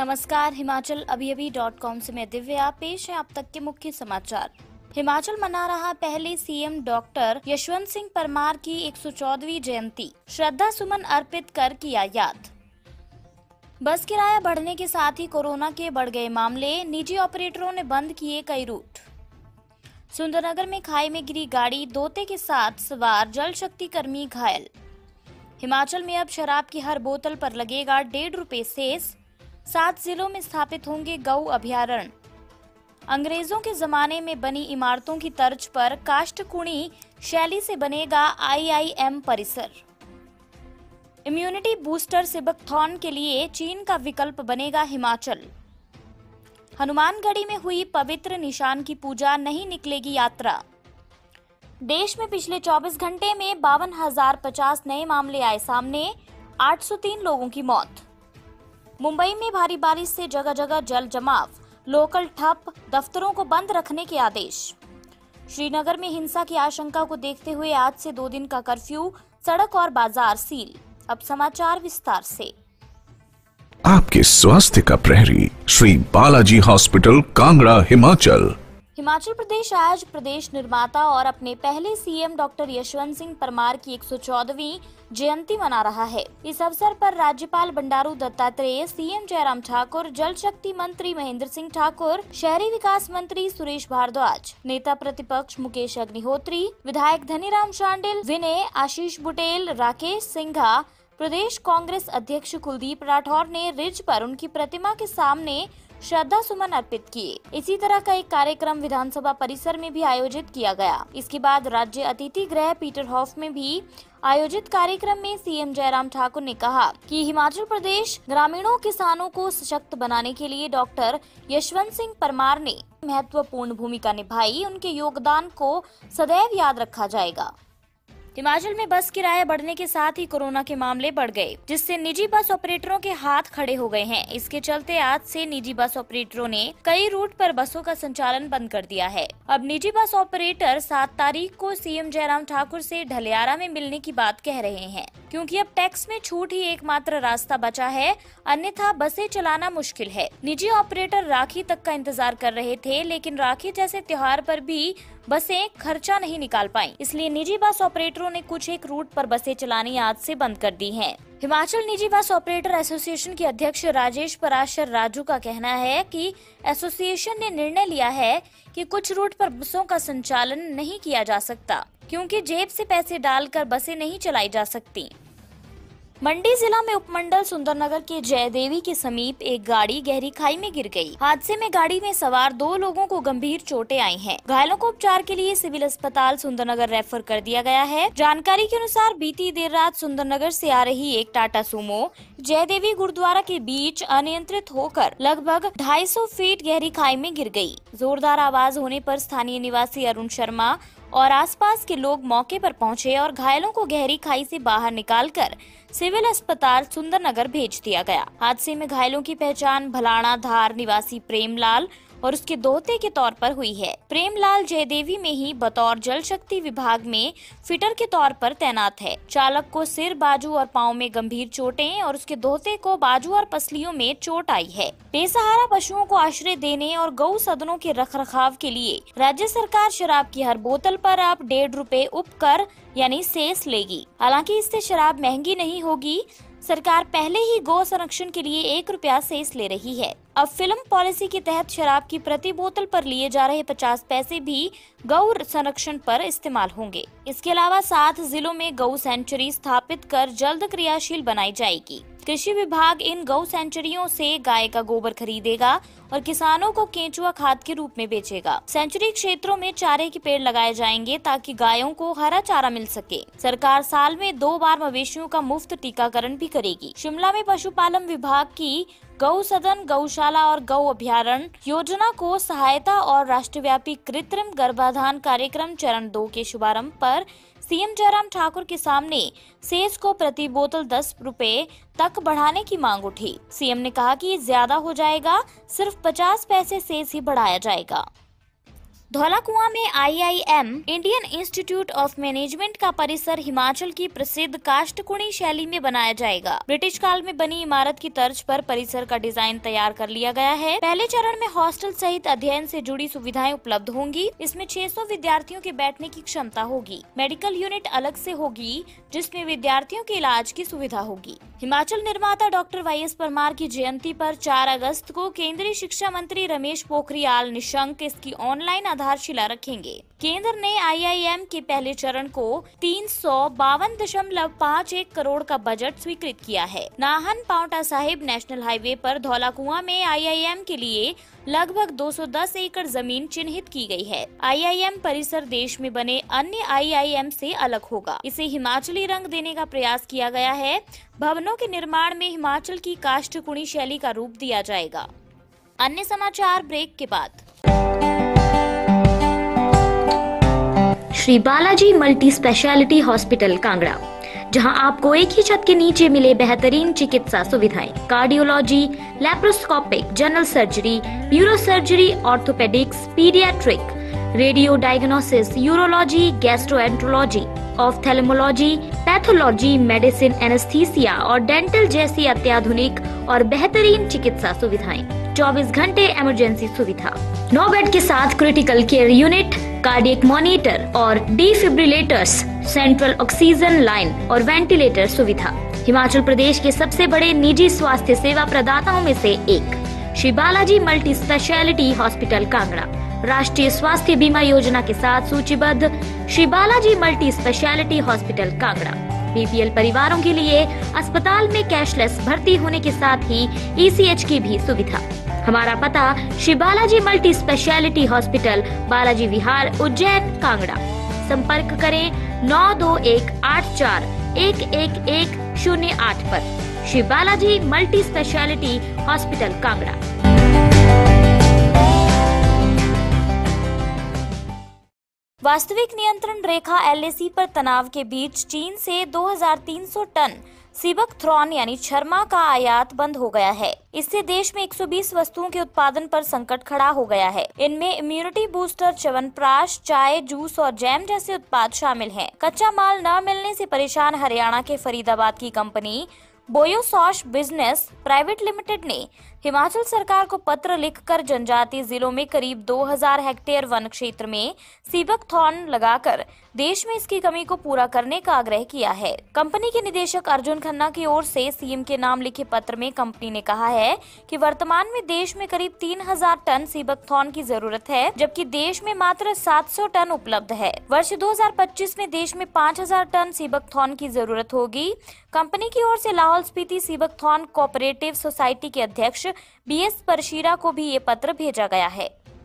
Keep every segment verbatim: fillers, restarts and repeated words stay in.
नमस्कार, हिमाचल अभी अभी डॉट कॉम से मैं दिव्या। पेश है अब तक के मुख्य समाचार। हिमाचल मना रहा पहले सीएम डॉक्टर यशवंत सिंह परमार की एक सौ चौदहवीं जयंती, श्रद्धा सुमन अर्पित कर किया याद। बस किराया बढ़ने के साथ ही कोरोना के बढ़ गए मामले, निजी ऑपरेटरों ने बंद किए कई रूट। सुंदरनगर में खाई में गिरी गाड़ी, दोते के साथ सवार जल शक्ति कर्मी घायल। हिमाचल में अब शराब की हर बोतल पर लगेगा डेढ़ रुपए सेस, सात जिलों में स्थापित होंगे गौ अभयारण्य। अंग्रेजों के जमाने में बनी इमारतों की तर्ज पर काष्ठकुणी शैली से बनेगा आईआईएम परिसर। इम्यूनिटी बूस्टर सिबकथॉन के लिए चीन का विकल्प बनेगा हिमाचल। हनुमानगढ़ी में हुई पवित्र निशान की पूजा, नहीं निकलेगी यात्रा। देश में पिछले चौबीस घंटे में बावन हजार पचास नए मामले आए सामने, आठ सौ तीन लोगों की मौत। मुंबई में भारी बारिश से जगह जगह जल जमाव, लोकल ठप, दफ्तरों को बंद रखने के आदेश। श्रीनगर में हिंसा की आशंका को देखते हुए आज से दो दिन का कर्फ्यू, सड़क और बाजार सील। अब समाचार विस्तार से। आपके स्वास्थ्य का प्रहरी, श्री बालाजी हॉस्पिटल, कांगड़ा, हिमाचल। हिमाचल प्रदेश आज प्रदेश निर्माता और अपने पहले सीएम डॉक्टर यशवंत सिंह परमार की एक सौ चौदहवीं जयंती मना रहा है। इस अवसर पर राज्यपाल बंडारू दत्तात्रेय, सीएम जयराम ठाकुर, जल शक्ति मंत्री महेंद्र सिंह ठाकुर, शहरी विकास मंत्री सुरेश भारद्वाज, नेता प्रतिपक्ष मुकेश अग्निहोत्री, विधायक धनीराम शांडिल, विनय, आशीष बुटेल, राकेश सिंघा, प्रदेश कांग्रेस अध्यक्ष कुलदीप राठौर ने रिज पर उनकी प्रतिमा के सामने श्रद्धा सुमन अर्पित किए। इसी तरह का एक कार्यक्रम विधानसभा परिसर में भी आयोजित किया गया। इसके बाद राज्य अतिथि गृह पीटर हॉफ में भी आयोजित कार्यक्रम में सीएम जयराम ठाकुर ने कहा कि हिमाचल प्रदेश ग्रामीणों किसानों को सशक्त बनाने के लिए डॉक्टर यशवंत सिंह परमार ने महत्वपूर्ण भूमिका निभाई। उनके योगदान को सदैव याद रखा जाएगा। हिमाचल में बस किराया बढ़ने के साथ ही कोरोना के मामले बढ़ गए, जिससे निजी बस ऑपरेटरों के हाथ खड़े हो गए हैं। इसके चलते आज से निजी बस ऑपरेटरों ने कई रूट पर बसों का संचालन बंद कर दिया है। अब निजी बस ऑपरेटर सात तारीख को सीएम जयराम ठाकुर से ढलियारा में मिलने की बात कह रहे हैं, क्योंकि अब टैक्स में छूट ही एकमात्र रास्ता बचा है, अन्यथा बसें चलाना मुश्किल है। निजी ऑपरेटर राखी तक का इंतजार कर रहे थे, लेकिन राखी जैसे त्योहार पर भी बसें खर्चा नहीं निकाल पाई, इसलिए निजी बस ऑपरेटरों ने कुछ एक रूट पर बसें चलानी आज से बंद कर दी हैं। हिमाचल निजी बस ऑपरेटर एसोसिएशन के अध्यक्ष राजेश पराशर राजू का कहना है कि एसोसिएशन ने निर्णय लिया है कि कुछ रूट पर बसों का संचालन नहीं किया जा सकता, क्योंकि जेब से पैसे डालकर बसें नहीं चलाई जा सकती। मंडी जिला में उपमंडल सुंदरनगर के जयदेवी के समीप एक गाड़ी गहरी खाई में गिर गई। हादसे में गाड़ी में सवार दो लोगों को गंभीर चोटें आई हैं। घायलों को उपचार के लिए सिविल अस्पताल सुंदरनगर रेफर कर दिया गया है। जानकारी के अनुसार बीती देर रात सुंदरनगर से आ रही एक टाटा सुमो जयदेवी गुरुद्वारा के बीच अनियंत्रित होकर लगभग ढाई सौ फीट गहरी खाई में गिर गई। जोरदार आवाज होने पर स्थानीय निवासी अरुण शर्मा और आसपास के लोग मौके पर पहुंचे और घायलों को गहरी खाई से बाहर निकालकर सिविल अस्पताल सुंदरनगर भेज दिया गया। हादसे में घायलों की पहचान भलाना धार निवासी प्रेमलाल और उसके दोहते के तौर पर हुई है। प्रेमलाल जयदेवी में ही बतौर जल शक्ति विभाग में फिटर के तौर पर तैनात है। चालक को सिर, बाजू और पांव में गंभीर चोटें और उसके दोहते को बाजू और पसलियों में चोट आई है। बेसहारा पशुओं को आश्रय देने और गौ सदनों के रखरखाव के लिए राज्य सरकार शराब की हर बोतल पर अब डेढ़ रुपए उपकर यानी सेस लेगी। हालांकि इससे शराब महंगी नहीं होगी। सरकार पहले ही गौ संरक्षण के लिए एक रुपया सेस ले रही है। अब फिल्म पॉलिसी के तहत शराब की प्रति बोतल पर लिए जा रहे पचास पैसे भी गौ संरक्षण पर इस्तेमाल होंगे। इसके अलावा सात जिलों में गौ सेंचुरी स्थापित कर जल्द क्रियाशील बनाई जाएगी। कृषि विभाग इन गौ सेंचुरियों से गाय का गोबर खरीदेगा और किसानों को केंचुआ खाद के रूप में बेचेगा। सेंचुरी क्षेत्रों में चारे के पेड़ लगाए जाएंगे ताकि गायों को हरा चारा मिल सके। सरकार साल में दो बार मवेशियों का मुफ्त टीकाकरण भी करेगी। शिमला में पशुपालन विभाग की गौ सदन, गौशाला और गौ अभयारण्य योजना को सहायता और राष्ट्रव्यापी कृत्रिम गर्भाधान कार्यक्रम चरण दो के शुभारंभ पर सीएम जयराम ठाकुर के सामने सेस को प्रति बोतल दस रुपए तक बढ़ाने की मांग उठी। सीएम ने कहा कि ये ज्यादा हो जाएगा, सिर्फ पचास पैसे सेस ही बढ़ाया जाएगा। धौलाकुआं में I I M Indian institute of management का परिसर हिमाचल की प्रसिद्ध काष्ठकुणी शैली में बनाया जाएगा। ब्रिटिश काल में बनी इमारत की तर्ज पर परिसर का डिजाइन तैयार कर लिया गया है। पहले चरण में हॉस्टल सहित अध्ययन से जुड़ी सुविधाएं उपलब्ध होंगी। इसमें छह सौ विद्यार्थियों के बैठने की क्षमता होगी। मेडिकल यूनिट अलग से होगी, जिसमें विद्यार्थियों के इलाज की सुविधा होगी। हिमाचल निर्माता डॉक्टर वाई एस परमार की जयंती पर चार अगस्त को केंद्रीय शिक्षा मंत्री रमेश पोखरियाल निशंक इसकी ऑनलाइन आधारशिला रखेंगे। केंद्र ने आई आई एम के पहले चरण को तीन सौ बावन दशमलव पाँच एक करोड़ का बजट स्वीकृत किया है। नाहन पांवटा साहिब नेशनल हाईवे पर धौलाकुआं में आई आई एम के लिए लगभग दो सौ दस एकड़ जमीन चिन्हित की गई है। आई आई एम परिसर देश में बने अन्य आई आई एम से अलग होगा। इसे हिमाचली रंग देने का प्रयास किया गया है। भवनों के निर्माण में हिमाचल की काष्ठकुणी शैली का रूप दिया जाएगा। अन्य समाचार ब्रेक के बाद। Shri Balaji multi specialty hospital Kangra, जहां आपको एक ही छत के नीचे मिले बेहतरीन चिकित्सा सुविधाएं, cardiology, laparoscopic, general surgery, neuro surgery, orthopaedics, paediatric, radio diagnosis, urology, gastroenterology, ophthalmology, pathology, medicine, anaesthesia और डेंटल जैसी अत्याधुनिक और बेहतरीन चिकित्सा सुविधाएं, चौबीस घंटे इमरजेंसी सुविधा, नौ बेड के साथ critical care unit, cardiac monitor और डिफिब्रिलेटर्स, सेंट्रल ऑक्सीजन लाइन और वेंटिलेटर सुविधा। हिमाचल प्रदेश के सबसे बड़े निजी स्वास्थ्य सेवा प्रदाताओं में से एक Shri Balaji multi specialty hospital Kangra राष्ट्रीय स्वास्थ्य बीमा योजना के साथ सूचीबद्ध Shri Balaji multi specialty hospital Kangra B P L परिवारों के लिए अस्पताल में कैशलेस भर्ती होने के साथ ही ई सी एच की भी सुविधा। हमारा पता Shri Balaji multi specialty hospital, Balaji Vihar, Ujjain, Kangra. संपर्क करें नौ दो एक आठ चार एक एक एक शून्य आठ पर। Shri Balaji multi specialty hospital Kangra. वास्तविक नियंत्रण रेखा एल ए सी पर तनाव के बीच चीन से दो हज़ार तीन सौ टन सीबकथ्रॉन यानी छरमा का आयात बंद हो गया है। इससे देश में एक सौ बीस वस्तुओं के उत्पादन पर संकट खड़ा हो गया है। इनमें इम्यूनिटी बूस्टर, च्यवनप्राश, चाय, जूस और जैम जैसे उत्पाद शामिल हैं। कच्चा माल न मिलने से परेशान हरियाणा के फरीदाबाद की कंपनी बोयोसॉश बिजनेस प्राइवेट लिमिटेड ने हिमाचल सरकार को पत्र लिखकर जनजातीय जिलों में करीब दो हज़ार हेक्टेयर वन क्षेत्र में सीबकथॉर्न लगाकर देश में इसकी कमी को पूरा करने का आग्रह किया है। कंपनी के निदेशक अर्जुन खन्ना की ओर से सी एम के नाम लिखे पत्र में कंपनी ने कहा है कि वर्तमान में देश में करीब तीन हज़ार टन सीबकथॉर्न की जरूरत है, जबकि देश में मात्र सात सौ टन उपलब्ध है। वर्ष दो हज़ार पच्चीस में देश में पाँच हज़ार टन सीबकथॉर्न की जरूरत होगी। कंपनी की ओर से Lahaul Spiti seabuckthorn cooperative society के अध्यक्ष बी एस परशीरा को भी ये पत्र भेजा गया है।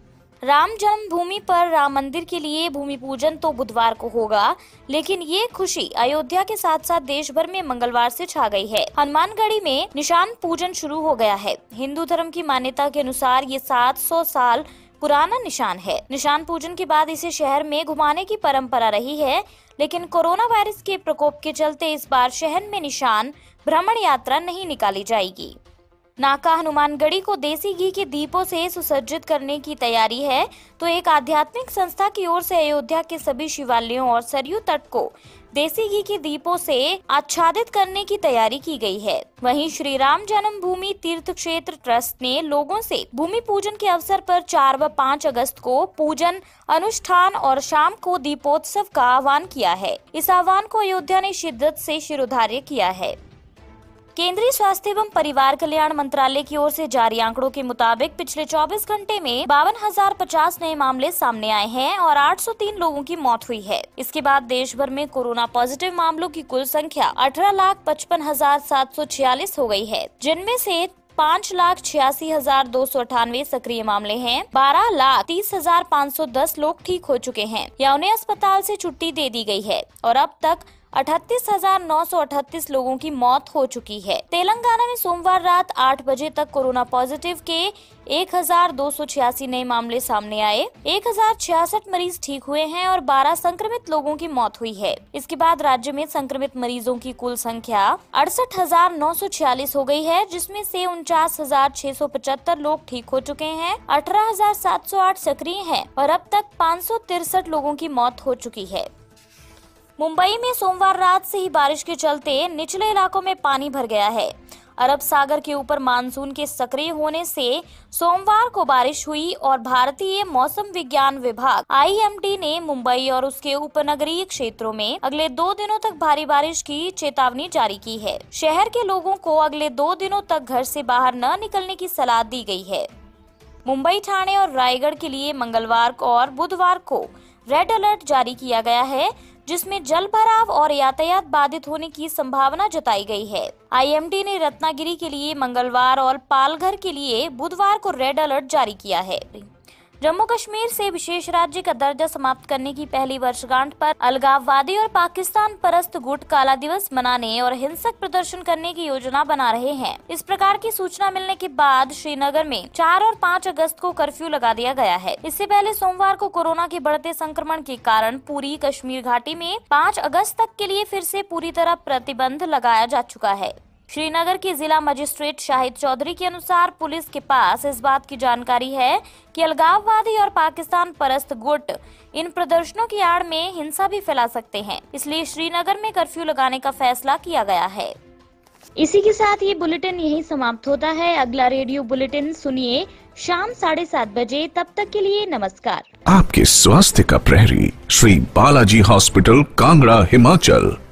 राम जन्मभूमि पर राम मंदिर के लिए भूमि पूजन तो बुधवार को होगा, लेकिन ये खुशी अयोध्या के साथ साथ देश भर में मंगलवार से छा गई है। हनुमानगढ़ी में निशान पूजन शुरू हो गया है। हिंदू धर्म की मान्यता के अनुसार ये सात सौ साल पुराना निशान है। निशान पूजन के बाद इसे शहर में घुमाने की परंपरा रही है, लेकिन कोरोना वायरस के प्रकोप के चलते इस बार शहर में निशान भ्रमण यात्रा नहीं निकाली जाएगी। नाका हनुमानगढ़ी को देसी घी के दीपों से सुसज्जित करने की तैयारी है, तो एक आध्यात्मिक संस्था की ओर से अयोध्या के सभी शिवालयों और सरयू तट को देसी घी के दीपों से आच्छादित करने की तैयारी की गई है। वहीं श्री राम जन्मभूमि तीर्थ क्षेत्र ट्रस्ट ने लोगों से भूमि पूजन के अवसर पर चार व पाँच अगस्त को पूजन अनुष्ठान और शाम को दीपोत्सव का आह्वान किया है। इस आह्वान को अयोध्या ने शिद्दत से शिरोधार्य किया है। केंद्रीय स्वास्थ्य एवं परिवार कल्याण मंत्रालय की ओर से जारी आंकड़ों के मुताबिक पिछले चौबीस घंटे में बावन हजार पचास नए मामले सामने आए हैं और आठ सौ तीन लोगों की मौत हुई है। इसके बाद देश भर में कोरोना पॉजिटिव मामलों की कुल संख्या अठारह लाख पचपन हजार सात सौ छियालीस हो गई है, जिनमें से पाँच लाख छियासी हजार दो सौ अठानवे सक्रिय मामले हैं। बारह लाख तीस हजार पाँच सौ दस लोग ठीक हो चुके हैं या उन्हें अस्पताल से छुट्टी दे दी गई है और अब तक अठतीस हजार नौ सौ अठतीस लोगों की मौत हो चुकी है। तेलंगाना में सोमवार रात आठ बजे तक कोरोना पॉजिटिव के एक हजार दो सौ छियासी नए मामले सामने आए। एक हजार छियासठ मरीज ठीक हुए हैं और बारह संक्रमित लोगों की मौत हुई है। इसके बाद राज्य में संक्रमित मरीजों की कुल संख्या अड़सठ हजार नौ सौ छियालीस हो गई है, जिसमें से उनचास हजार छह सौ पचहत्तर लोग ठीक हो चुके हैं, अठारह हजार सात सौ आठ सक्रिय हैं और अब तक पाँच सौ तिरसठ लोगों की मौत हो चुकी है। मुंबई में सोमवार रात से ही बारिश के चलते निचले इलाकों में पानी भर गया है। अरब सागर के ऊपर मानसून के सक्रिय होने से सोमवार को बारिश हुई और भारतीय मौसम विज्ञान विभाग आई एम डी ने मुंबई और उसके उपनगरीय क्षेत्रों में अगले दो दिनों तक भारी बारिश की चेतावनी जारी की है। शहर के लोगों को अगले दो दिनों तक घर से बाहर न निकलने की सलाह दी गई है। मुंबई, ठाणे और रायगढ़ के लिए मंगलवार को और बुधवार को रेड अलर्ट जारी किया गया है, जिसमें जल भराव और यातायात बाधित होने की संभावना जताई गई है। आई एम डी ने रत्नागिरी के लिए मंगलवार और पालघर के लिए बुधवार को रेड अलर्ट जारी किया है। जम्मू कश्मीर से विशेष राज्य का दर्जा समाप्त करने की पहली वर्षगांठ पर अलगाववादी और पाकिस्तान परस्त गुट काला दिवस मनाने और हिंसक प्रदर्शन करने की योजना बना रहे हैं। इस प्रकार की सूचना मिलने के बाद श्रीनगर में चार और पाँच अगस्त को कर्फ्यू लगा दिया गया है। इससे पहले सोमवार को कोरोना के बढ़ते संक्रमण के कारण पूरी कश्मीर घाटी में पाँच अगस्त तक के लिए फिर से पूरी तरह प्रतिबंध लगाया जा चुका है। श्रीनगर के जिला मजिस्ट्रेट शाहिद चौधरी के अनुसार पुलिस के पास इस बात की जानकारी है कि अलगाववादी और पाकिस्तान परस्त गुट इन प्रदर्शनों की आड़ में हिंसा भी फैला सकते हैं, इसलिए श्रीनगर में कर्फ्यू लगाने का फैसला किया गया है। इसी के साथ ये बुलेटिन यहीं समाप्त होता है। अगला रेडियो बुलेटिन सुनिए शाम साढ़े सात बजे। तब तक के लिए नमस्कार। आपके स्वास्थ्य का प्रहरी श्री बालाजी हॉस्पिटल, कांगड़ा, हिमाचल।